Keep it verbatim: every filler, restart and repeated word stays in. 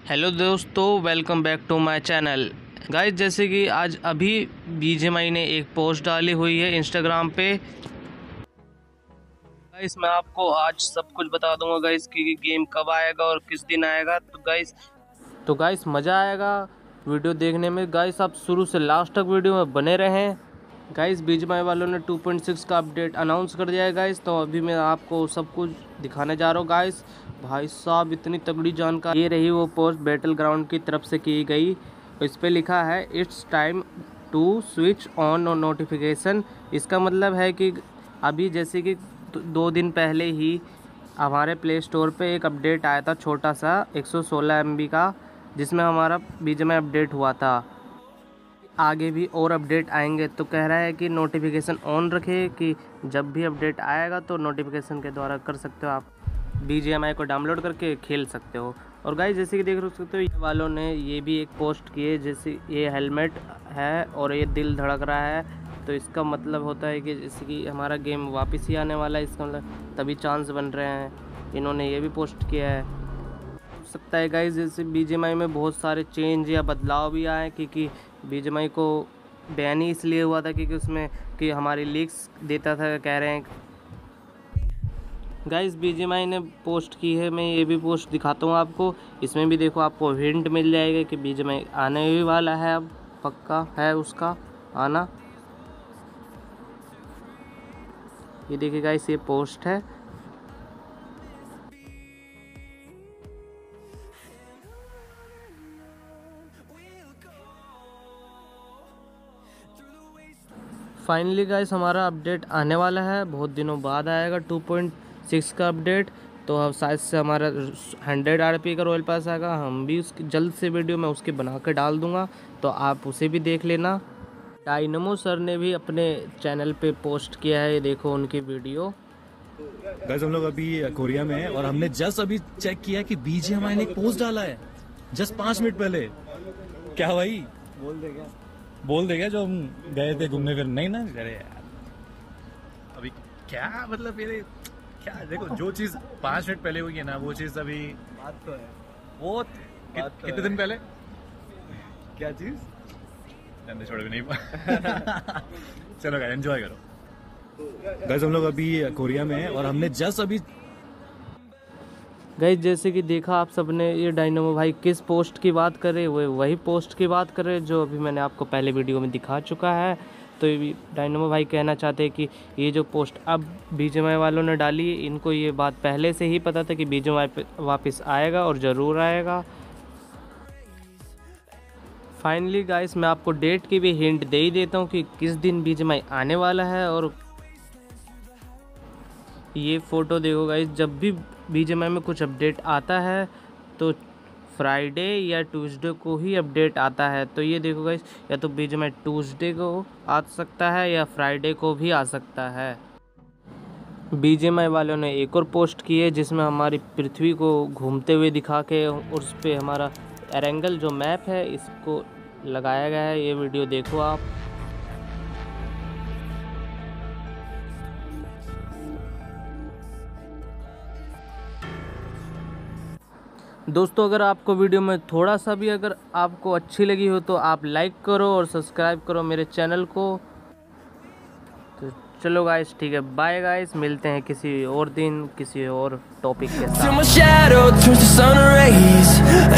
Hello दोस्तों, welcome back to my channel. Guys, जैसे कि आज अभी बीजीएमआई ने एक पोस्ट डाली हुई है इंस्टाग्राम पे। गाइस, मैं आपको आज सब कुछ बता दूंगा गाइस कि गेम कब आएगा और किस दिन आएगा। तो गाइस तो गाइस मज़ा आएगा वीडियो देखने में। गाइस, आप शुरू से लास्ट तक वीडियो में बने रहें। गाइस, बीजीएमआई वालों ने टू पॉइंट सिक्स का अपडेट अनाउंस कर दिया है गाइस। तो अभी मैं आपको सब कुछ दिखाने जा रहा हूँ गाइस। भाई साहब, इतनी तगड़ी जानकारी। ये रही वो पोस्ट बैटल ग्राउंड की तरफ से की गई। इस पे लिखा है it's time to switch on notification. इसका मतलब है कि अभी जैसे कि दो दिन पहले ही हमारे प्ले स्टोर पे एक अपडेट आया था, छोटा सा एक सौ सोलह एम बी का, जिसमें हमारा बीजीएमआई अपडेट हुआ था। आगे भी और अपडेट आएंगे, तो कह रहा है कि नोटिफिकेशन ऑन रखे कि जब भी अपडेट आएगा तो नोटिफिकेशन के द्वारा कर सकते हो, आप बीजीएमआई को डाउनलोड करके खेल सकते हो। और गाइस, जैसे कि देख सकते हो, ये वालों ने ये भी एक पोस्ट की है, जैसे ये हेलमेट है और ये दिल धड़क रहा है, तो इसका मतलब होता है कि जैसे कि हमारा गेम वापस ही आने वाला है। इसका मतलब तभी चांस बन रहे हैं। इन्होंने ये भी पोस्ट किया है। हो सकता है गाइस, जैसे बीजीएमआई में बहुत सारे चेंज या बदलाव भी आए, क्योंकि बीजीएमआई को बैन ही इसलिए हुआ था क्योंकि उसमें कि हमारी लीक्स देता था, कह रहे हैं गाइस। बीजीएमआई ने पोस्ट की है, मैं ये भी पोस्ट दिखाता हूँ आपको। इसमें भी देखो, आपको हिंट मिल जाएगा कि बीजीएमआई आने ही वाला है, अब पक्का है उसका आना। ये देखिए गाइस, ये पोस्ट है। फाइनली गाइस, हमारा अपडेट आने वाला है, बहुत दिनों बाद आएगा टू पॉइंट सिक्स का अपडेट। तो अब शायद से हमारा हंड्रेड आरपी का रॉयल पास आएगा। हम भी उसकी जल्द से वीडियो मैं उसकी बना के डाल दूंगा, तो आप उसे भी देख लेना। डायनमो सर ने भी अपने चैनल पे पोस्ट किया है, ये देखो उनकी वीडियो। गाइस, हम लोग अभी कोरिया में हैं और हमने जस्ट अभी चेक किया कि बीजीएमआई ने एक पोस्ट डाला है जस्ट पाँच मिनट पहले। क्या भाई, बोल दे क्या बोल देगा जो हम गए थे घूमने फिर नहीं ना। अरे यार, अभी क्या मतलब मेरे क्या, देखो जो चीज पाँच मिनट पहले हुई है ना, वो चीज अभी बात तो है वो कि, बात तो कितने है। दिन पहले क्या चीज छोड़ भी नहीं पा चलो गाइस, एंजॉय करो। गाइस, हम लोग अभी कोरिया में हैं और हमने जस्ट अभी गाइस, जैसे कि देखा आप सबने, ये डायनमो भाई किस पोस्ट की बात कर रहे हुए, वही पोस्ट की बात कर रहे जो अभी मैंने आपको पहले वीडियो में दिखा चुका है। तो ये डायनमो भाई कहना चाहते हैं कि ये जो पोस्ट अब बीजीएमआई वालों ने डाली है, इनको ये बात पहले से ही पता था कि बीजीएमआई वापस आएगा और ज़रूर आएगा। फाइनली गाइस, मैं आपको डेट की भी हिंट दे ही देता हूँ कि किस दिन बीजीएमआई आने वाला है। और ये फ़ोटो देखो गाइस, जब भी बीजीएमआई में कुछ अपडेट आता है तो फ्राइडे या ट्यूसडे को ही अपडेट आता है। तो ये देखो गाइस, या तो बीजीएमआई ट्यूसडे को आ सकता है या फ्राइडे को भी आ सकता है। बीजीएमआई वालों ने एक और पोस्ट की है, जिसमें हमारी पृथ्वी को घूमते हुए दिखा के उस पर हमारा एरेंगल जो मैप है इसको लगाया गया है। ये वीडियो देखो आप। दोस्तों, अगर आपको वीडियो में थोड़ा सा भी अगर आपको अच्छी लगी हो तो आप लाइक करो और सब्सक्राइब करो मेरे चैनल को। तो चलो गाइस, ठीक है, बाय गाइस, मिलते हैं किसी और दिन किसी और टॉपिक के साथ।